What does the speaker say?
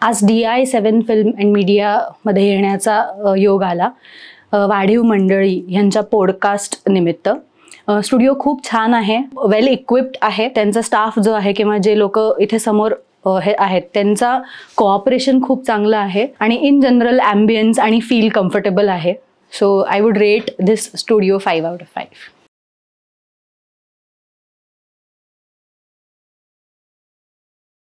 आज DI7 film and मीडियामध्ये येण्याचा योग आला वाढीव मंडळी यांच्या पॉडकास्ट निमित्त. स्टुडिओ खूप छान आहे, वेल इक्विप्ड आहे. त्यांचा स्टाफ जो आहे किंवा जे लोक इथे समोर हे आहेत त्यांचा कोऑपरेशन खूप चांगलं आहे आणि इन जनरल ॲम्बियन्स आणि फील कम्फर्टेबल आहे. So I would rate this studio 5 out of 5.